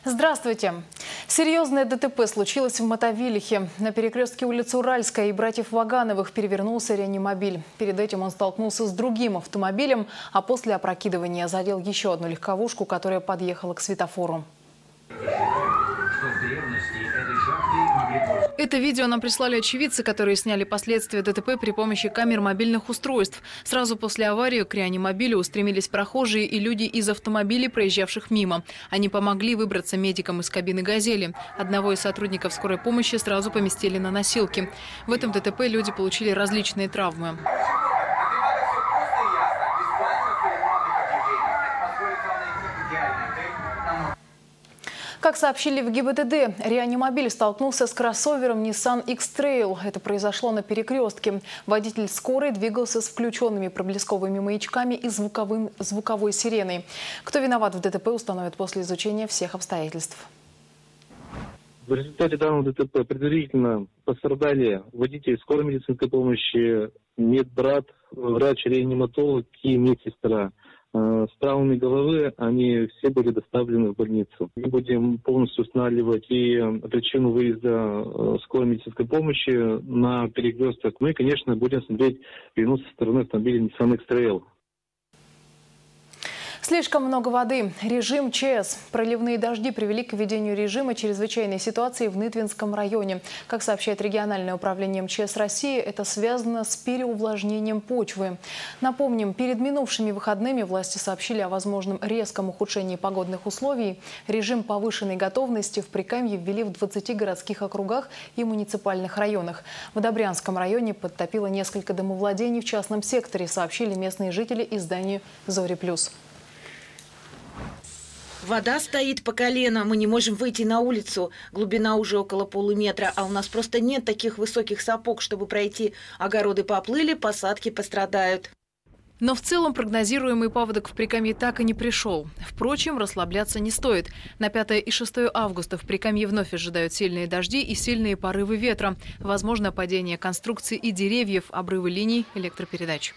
Здравствуйте. Серьезное ДТП случилось в Мотовилихе. На перекрестке улицы Уральская и братьев Вагановых перевернулся реанимобиль. Перед этим он столкнулся с другим автомобилем, а после опрокидывания задел еще одну легковушку, которая подъехала к светофору. Это видео нам прислали очевидцы, которые сняли последствия ДТП при помощи камер мобильных устройств. Сразу после аварии к реанимобилю устремились прохожие и люди из автомобилей, проезжавших мимо. Они помогли выбраться медикам из кабины «Газели». Одного из сотрудников скорой помощи сразу поместили на носилки. В этом ДТП люди получили различные травмы. Как сообщили в ГИБДД, реанимобиль столкнулся с кроссовером Nissan X-Trail. Это произошло на перекрестке. Водитель скорой двигался с включенными проблесковыми маячками и звуковой сиреной. Кто виноват в ДТП, установят после изучения всех обстоятельств. В результате данного ДТП предварительно пострадали водитель скорой медицинской помощи, медбрат, врач-реаниматолог и медсестра. С травмами головы они все были доставлены в больницу. Мы будем полностью устанавливать и причину выезда скорой медицинской помощи на перекресток. Ну и, конечно, будем смотреть вину со стороны автомобиля Nissan X-Trail. Слишком много воды. Режим ЧС. Проливные дожди привели к введению режима чрезвычайной ситуации в Нытвенском районе. Как сообщает региональное управление МЧС России, это связано с переувлажнением почвы. Напомним, перед минувшими выходными власти сообщили о возможном резком ухудшении погодных условий. Режим повышенной готовности в Прикамье ввели в 20 городских округах и муниципальных районах. В Добрянском районе подтопило несколько домовладений в частном секторе, сообщили местные жители изданию «Зори плюс». Вода стоит по колено, мы не можем выйти на улицу. Глубина уже около полуметра, а у нас просто нет таких высоких сапог, чтобы пройти. Огороды поплыли, посадки пострадают. Но в целом прогнозируемый паводок в Прикамье так и не пришел. Впрочем, расслабляться не стоит. На 5 и 6 августа в Прикамье вновь ожидают сильные дожди и сильные порывы ветра. Возможно падение конструкций и деревьев, обрывы линий электропередач.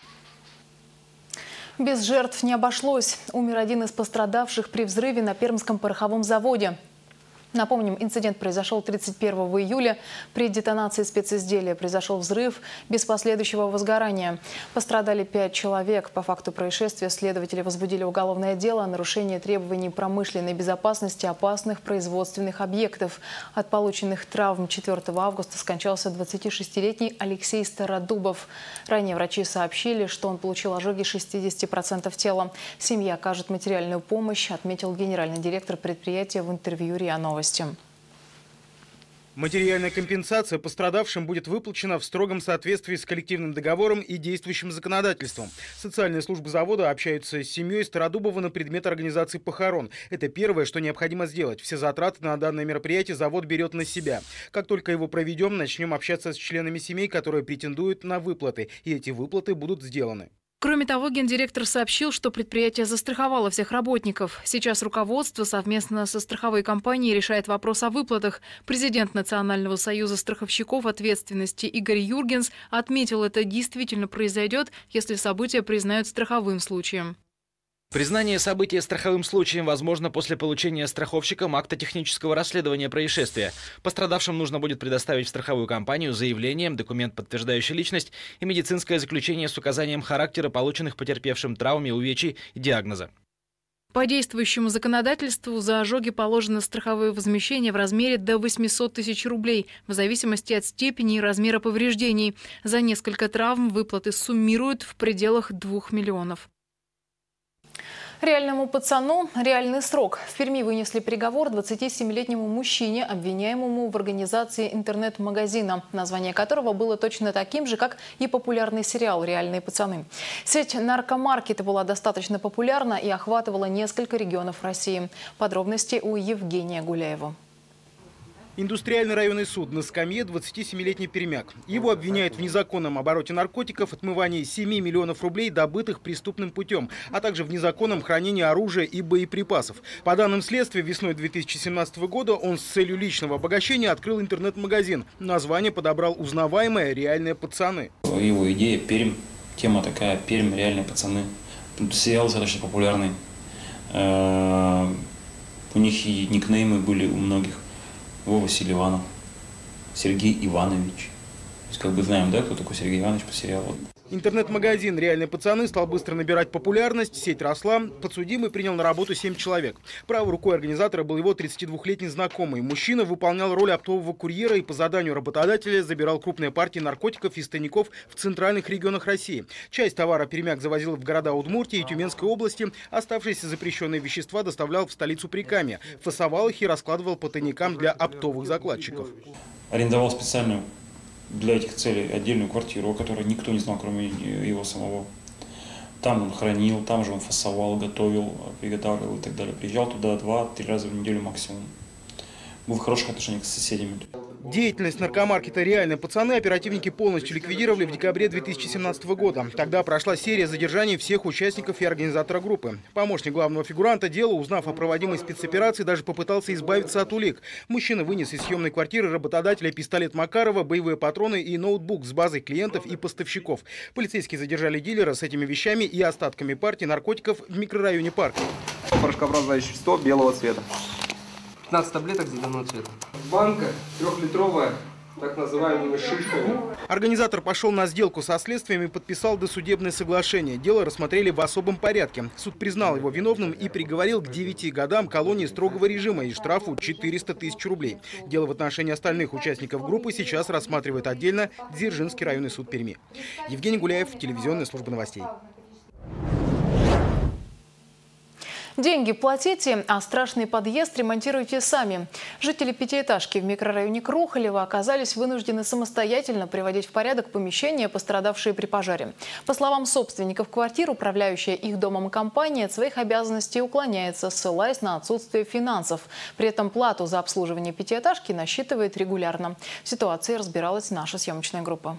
Без жертв не обошлось. Умер один из пострадавших при взрыве на Пермском пороховом заводе. Напомним, инцидент произошел 31 июля. При детонации специзделия произошел взрыв без последующего возгорания. Пострадали 5 человек. По факту происшествия следователи возбудили уголовное дело о нарушении требований промышленной безопасности опасных производственных объектов. От полученных травм 4 августа скончался 26-летний Алексей Стародубов. Ранее врачи сообщили, что он получил ожоги 60% тела. Семья окажет материальную помощь, отметил генеральный директор предприятия в интервью РИА Новости. Материальная компенсация пострадавшим будет выплачена в строгом соответствии с коллективным договором и действующим законодательством. Социальные службы завода общаются с семьей Стародубова на предмет организации похорон. Это первое, что необходимо сделать. Все затраты на данное мероприятие завод берет на себя. Как только его проведем, начнем общаться с членами семей, которые претендуют на выплаты. И эти выплаты будут сделаны. Кроме того, гендиректор сообщил, что предприятие застраховало всех работников. Сейчас руководство совместно со страховой компанией решает вопрос о выплатах. Президент Национального союза страховщиков ответственности Игорь Юргенс отметил, это действительно произойдет, если события признают страховым случаем. Признание события страховым случаем возможно после получения страховщиком акта технического расследования происшествия. Пострадавшим нужно будет предоставить в страховую компанию заявление, документ, подтверждающий личность, и медицинское заключение с указанием характера полученных потерпевшим травм и увечий и диагноза. По действующему законодательству за ожоги положено страховое возмещение в размере до 800 тысяч рублей, в зависимости от степени и размера повреждений. За несколько травм выплаты суммируют в пределах 2 миллионов. Реальному пацану реальный срок. В Перми вынесли приговор 27-летнему мужчине, обвиняемому в организации интернет-магазина, название которого было точно таким же, как и популярный сериал «Реальные пацаны». Сеть наркомаркета была достаточно популярна и охватывала несколько регионов России. Подробности у Евгения Гуляева. Индустриальный районный суд на скамье 27-летний пермяк. Его обвиняют в незаконном обороте наркотиков, отмывании 7 миллионов рублей, добытых преступным путем, а также в незаконном хранении оружия и боеприпасов. По данным следствия, весной 2017 года он с целью личного обогащения открыл интернет-магазин. Название подобрал узнаваемое «Реальные пацаны». Его идея Пермь, тема такая «Пермь, реальные пацаны». Сериал достаточно популярный. У них и никнеймы были у многих. Вова Селиванов, Сергей Иванович. То есть, как бы знаем, да, кто такой Сергей Иванович по сериалу. Интернет-магазин «Реальные пацаны» стал быстро набирать популярность, сеть росла. Подсудимый принял на работу 7 человек. Правой рукой организатора был его 32-летний знакомый. Мужчина выполнял роль оптового курьера и по заданию работодателя забирал крупные партии наркотиков из тайников в центральных регионах России. Часть товара пермяк завозил в города Удмуртии и Тюменской области. Оставшиеся запрещенные вещества доставлял в столицу Прикамья. Фасовал их и раскладывал по тайникам для оптовых закладчиков. Арендовал специальную для этих целей отдельную квартиру, о которой никто не знал, кроме его самого. Там он хранил, там же он фасовал, готовил, приготавливал и так далее. Приезжал туда 2-3 раза в неделю максимум. Был в хороших отношениях с соседями. Деятельность наркомаркета «Реальные пацаны» оперативники полностью ликвидировали в декабре 2017 года. Тогда прошла серия задержаний всех участников и организатора группы. Помощник главного фигуранта дела, узнав о проводимой спецоперации, даже попытался избавиться от улик. Мужчина вынес из съемной квартиры работодателя пистолет Макарова, боевые патроны и ноутбук с базой клиентов и поставщиков. Полицейские задержали дилера с этими вещами и остатками партии наркотиков в микрорайоне Парк. Порошкообразное вещество белого цвета. 15 таблеток зеленого цвета. Банка 3-литровая, так называемыми шишками. Организатор пошел на сделку со следствием и подписал досудебное соглашение. Дело рассмотрели в особом порядке. Суд признал его виновным и приговорил к 9 годам колонии строгого режима и штрафу 400 тысяч рублей. Дело в отношении остальных участников группы сейчас рассматривает отдельно Дзержинский районный суд Перми. Евгений Гуляев, телевизионная служба новостей. Деньги платите, а страшный подъезд ремонтируйте сами. Жители пятиэтажки в микрорайоне Крохолево оказались вынуждены самостоятельно приводить в порядок помещения, пострадавшие при пожаре. По словам собственников квартир, управляющая их домом компания от своих обязанностей уклоняется, ссылаясь на отсутствие финансов. При этом плату за обслуживание пятиэтажки насчитывает регулярно. В ситуации разбиралась наша съемочная группа.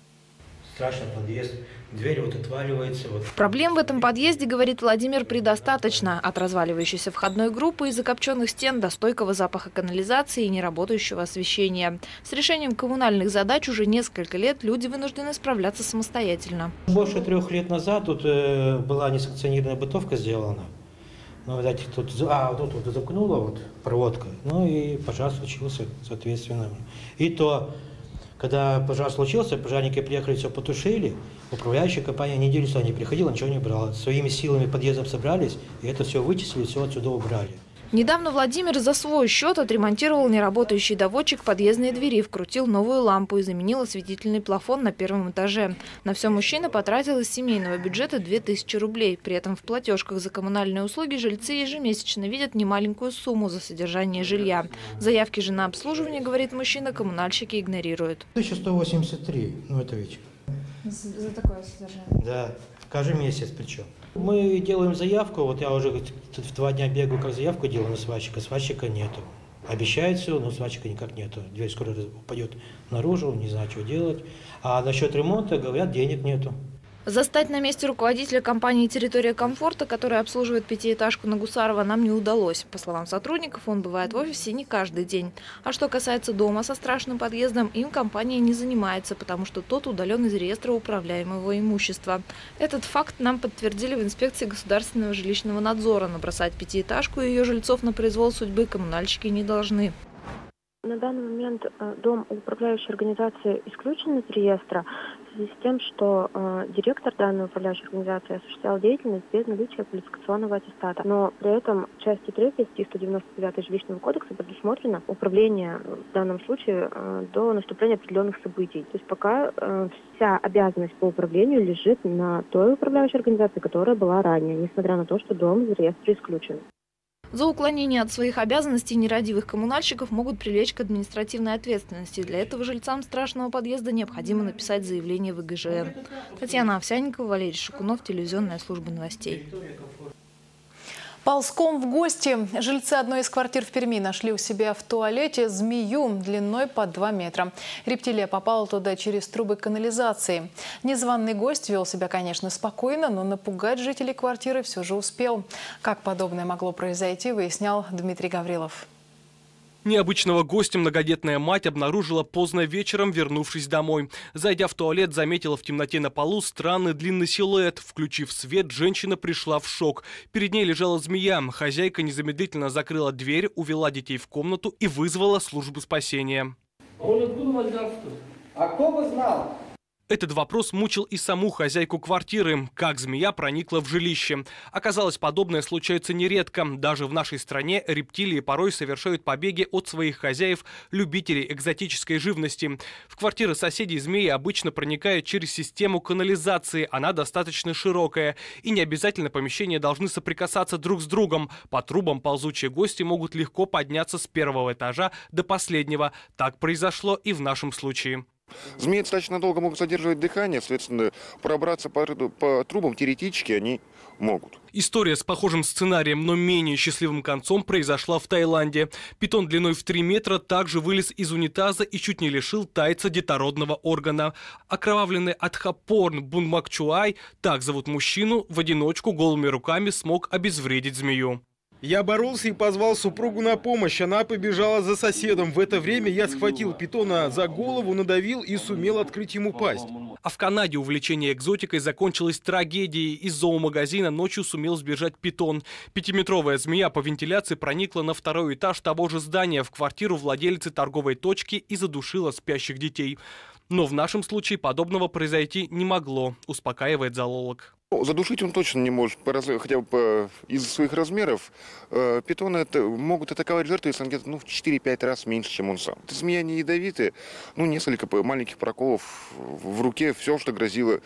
Страшный подъезд, дверь вот отваливается. Проблем в этом подъезде, говорит Владимир, предостаточно. От разваливающейся входной группы и закопченных стен до стойкого запаха канализации и неработающего освещения. С решением коммунальных задач уже несколько лет люди вынуждены справляться самостоятельно. Больше 3 лет назад тут была несанкционированная бытовка сделана. Ну, видать, тут замкнула вот проводка, ну и пожар случился, соответственно. И то... Когда пожар случился, пожарники приехали, все потушили. Управляющая компания неделю сюда не приходила, ничего не брала. Своими силами подъездом собрались, и это все вычислили, все отсюда убрали. Недавно Владимир за свой счет отремонтировал неработающий доводчик подъездной двери, вкрутил новую лампу и заменил осветительный плафон на 1-м этаже. На все мужчина потратил из семейного бюджета 2000 рублей. При этом в платежках за коммунальные услуги жильцы ежемесячно видят немаленькую сумму за содержание жилья. Заявки же на обслуживание, говорит мужчина, коммунальщики игнорируют. 1183, ну это ведь. За такое содержание? Да, каждый месяц причем. Мы делаем заявку, вот я уже в 2 дня бегаю, как заявку делаю на сварщика нету. Обещает все, но сварщика никак нету. Дверь скоро упадет наружу, не знаю, что делать. А насчет ремонта, говорят, денег нету. Застать на месте руководителя компании «Территория комфорта», которая обслуживает пятиэтажку на Гусарова, нам не удалось. По словам сотрудников, он бывает в офисе не каждый день. А что касается дома со страшным подъездом, им компания не занимается, потому что тот удален из реестра управляемого имущества. Этот факт нам подтвердили в инспекции государственного жилищного надзора. Но бросать пятиэтажку и ее жильцов на произвол судьбы коммунальщики не должны. На данный момент дом управляющей организации исключен из реестра в связи с тем, что директор данной управляющей организации осуществлял деятельность без наличия квалификационного аттестата. Но при этом в части 3 статьи 199 Жилищного кодекса предусмотрено управление в данном случае до наступления определенных событий. То есть пока вся обязанность по управлению лежит на той управляющей организации, которая была ранее, несмотря на то, что дом из реестра исключен. За уклонение от своих обязанностей нерадивых коммунальщиков могут привлечь к административной ответственности. Для этого жильцам страшного подъезда необходимо написать заявление в ИГЖН. Татьяна Овсянникова, Валерий Шикунов, телевизионная служба новостей. Ползком в гости. Жильцы одной из квартир в Перми нашли у себя в туалете змею длиной под 2 метра. Рептилия попала туда через трубы канализации. Незваный гость вел себя, конечно, спокойно, но напугать жителей квартиры все же успел. Как подобное могло произойти, выяснял Дмитрий Гаврилов. Необычного гостя многодетная мать обнаружила поздно вечером, вернувшись домой. Зайдя в туалет, заметила в темноте на полу странный длинный силуэт. Включив свет, женщина пришла в шок. Перед ней лежала змея. Хозяйка незамедлительно закрыла дверь, увела детей в комнату и вызвала службу спасения. А кто бы знал? Этот вопрос мучил и саму хозяйку квартиры. Как змея проникла в жилище? Оказалось, подобное случается нередко. Даже в нашей стране рептилии порой совершают побеги от своих хозяев, любителей экзотической живности. В квартиры соседей змеи обычно проникают через систему канализации. Она достаточно широкая. И не обязательно помещения должны соприкасаться друг с другом. По трубам ползучие гости могут легко подняться с первого этажа до последнего. Так произошло и в нашем случае. Змеи достаточно долго могут задерживать дыхание, соответственно, пробраться по трубам теоретически они могут. История с похожим сценарием, но менее счастливым концом произошла в Таиланде. Питон длиной в 3 метра также вылез из унитаза и чуть не лишил тайца детородного органа. Окровавленный Атхапорн Бунмакчуай, так зовут мужчину, в одиночку голыми руками смог обезвредить змею. Я боролся и позвал супругу на помощь. Она побежала за соседом. В это время я схватил питона за голову, надавил и сумел открыть ему пасть. А в Канаде увлечение экзотикой закончилось трагедией. Из зоомагазина ночью сумел сбежать питон. 5-метровая змея по вентиляции проникла на 2-й этаж того же здания в квартиру владелицы торговой точки и задушила спящих детей. Но в нашем случае подобного произойти не могло, успокаивает зоолог. Задушить он точно не может, хотя бы из-за своих размеров. Питоны могут атаковать жертву, если он где-то в 4-5 раз меньше, чем он сам. Змея не ядовитая, несколько маленьких проколов в руке, все, что грозило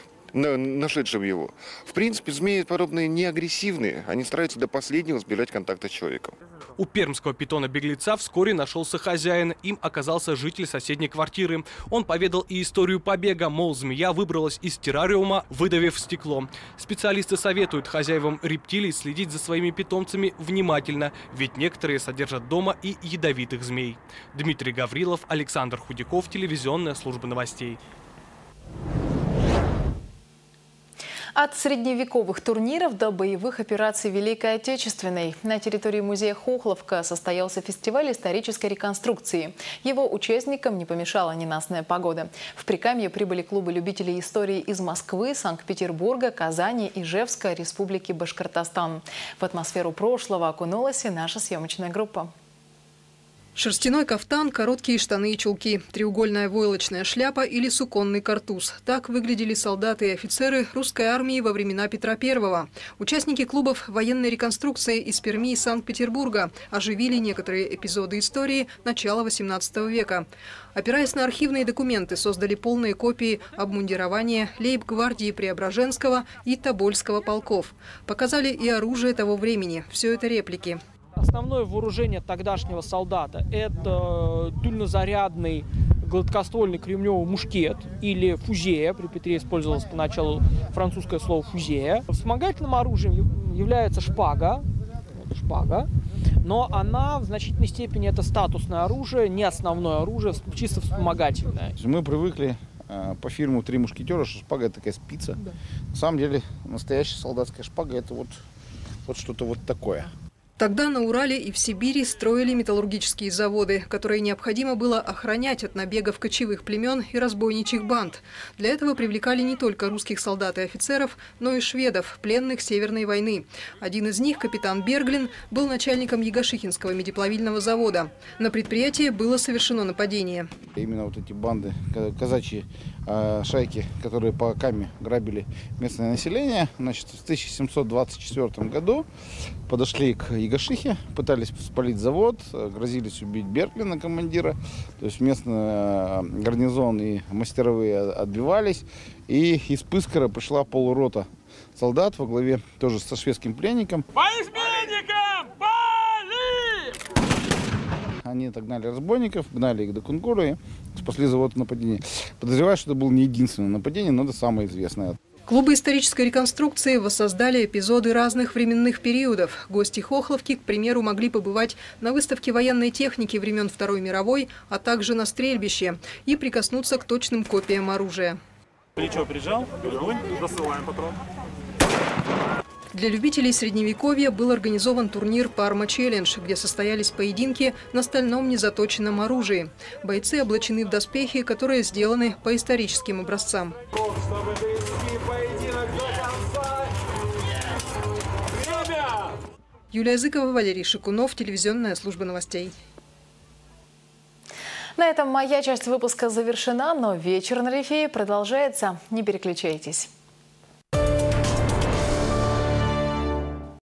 нашедшим его. В принципе, змеи подобные не агрессивные, они стараются до последнего избежать контакта с человеком. У пермского питона-беглеца вскоре нашелся хозяин. Им оказался житель соседней квартиры. Он поведал и историю побега, мол, змея выбралась из террариума, выдавив стекло. Специалисты советуют хозяевам рептилий следить за своими питомцами внимательно, ведь некоторые содержат дома и ядовитых змей. Дмитрий Гаврилов, Александр Худяков, телевизионная служба новостей. От средневековых турниров до боевых операций Великой Отечественной. На территории музея Хохловка состоялся фестиваль исторической реконструкции. Его участникам не помешала ненастная погода. В Прикамье прибыли клубы любителей истории из Москвы, Санкт-Петербурга, Казани, Ижевска, Республики Башкортостан. В атмосферу прошлого окунулась и наша съемочная группа. Шерстяной кафтан, короткие штаны и чулки, треугольная войлочная шляпа или суконный картуз. Так выглядели солдаты и офицеры русской армии во времена Петра I. Участники клубов военной реконструкции из Перми и Санкт-Петербурга оживили некоторые эпизоды истории начала XVIII века. Опираясь на архивные документы, создали полные копии обмундирования лейб-гвардии Преображенского и Тобольского полков. Показали и оружие того времени. Все это реплики. Основное вооружение тогдашнего солдата – это дульнозарядный гладкоствольный кремневый мушкет или фузея. При Петре использовалось поначалу французское слово «фузея». Вспомогательным оружием является шпага, но она в значительной степени это статусное оружие, не основное оружие, чисто вспомогательное. Мы привыкли по фильму «Три мушкетера», что шпага – это такая спица. Да. На самом деле настоящая солдатская шпага – это вот что-то вот такое. Тогда на Урале и в Сибири строили металлургические заводы, которые необходимо было охранять от набегов кочевых племен и разбойничьих банд. Для этого привлекали не только русских солдат и офицеров, но и шведов, пленных Северной войны. Один из них, капитан Берглин, был начальником Ягошихинского медиплавильного завода. На предприятии было совершено нападение. Именно вот эти банды, казачьи шайки, которые по Каме грабили местное население, значит, в 1724 году подошли к Ягошихе, пытались спалить завод, грозились убить Берглина, командира. То есть местный гарнизон и мастеровые отбивались. И из Пыскара пришла полурота солдат во главе тоже со шведским пленником. По изменникам! Пали! Они отогнали разбойников, гнали их до Кунгура и спасли завод от нападения. Подозреваю, что это было не единственное нападение, но это самое известное. Клубы исторической реконструкции воссоздали эпизоды разных временных периодов. Гости Хохловки, к примеру, могли побывать на выставке военной техники времен Второй мировой, а также на стрельбище и прикоснуться к точным копиям оружия. Плечо прижал, огонь, засылаем патрон. Для любителей средневековья был организован турнир «Парма Челлендж», где состоялись поединки на стальном незаточенном оружии. Бойцы облачены в доспехи, которые сделаны по историческим образцам. Юлия Зыкова, Валерий Шикунов, телевизионная служба новостей. На этом моя часть выпуска завершена, но вечер на Рифе продолжается. Не переключайтесь.